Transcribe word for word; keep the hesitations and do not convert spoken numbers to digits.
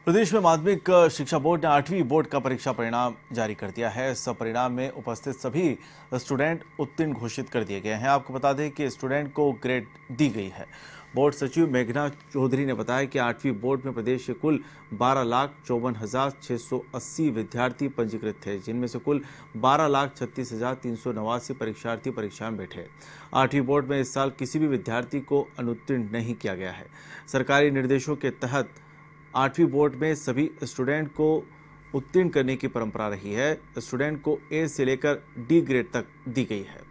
प्रदेश में माध्यमिक शिक्षा बोर्ड ने आठवीं बोर्ड का परीक्षा परिणाम जारी कर दिया है। इस परिणाम में उपस्थित सभी स्टूडेंट उत्तीर्ण घोषित कर दिए गए हैं। आपको बता दें कि स्टूडेंट को ग्रेड दी गई है। बोर्ड सचिव मेघना चौधरी ने बताया कि आठवीं बोर्ड में प्रदेश के कुल बारह लाख चौवन हजार छह सौ अस्सी विद्यार्थी पंजीकृत थे, जिनमें से कुल बारह लाख छत्तीस हजार तीन सौ नवासी परीक्षार्थी परीक्षा में बैठे। आठवीं बोर्ड में इस साल किसी भी विद्यार्थी को अनुत्तीर्ण नहीं किया गया है। सरकारी निर्देशों के तहत आठवीं बोर्ड में सभी स्टूडेंट को उत्तीर्ण करने की परंपरा रही है। स्टूडेंट को ए से लेकर डी ग्रेड तक दी गई है।